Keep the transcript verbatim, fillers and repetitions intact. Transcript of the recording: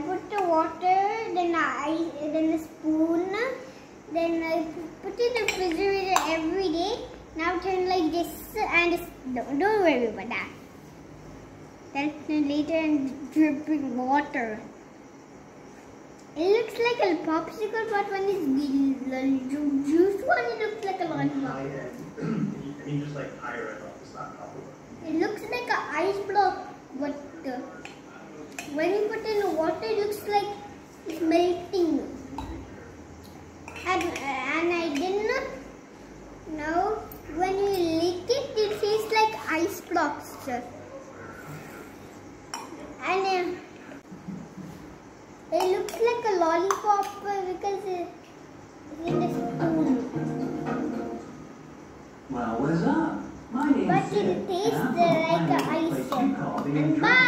put the water, then I, then a spoon, then I put it in the refrigerator every day. Now turn like this and it's, don't, don't worry about that. Then later and dripping water. It looks like a popsicle, but when it's the ju juice one, it looks like a lollipop. I mean, just like higher end up, it's not popular. It looks like an ice block, but uh, when you put in the water, it looks like it's melting. And, and I did not know when you lick it, it tastes like ice blocks. And uh, it looks like a lollipop because it's in the spoon. Well, what's up? My name's But Sid, it tastes and I'm like from an a place ice. you call the And bye!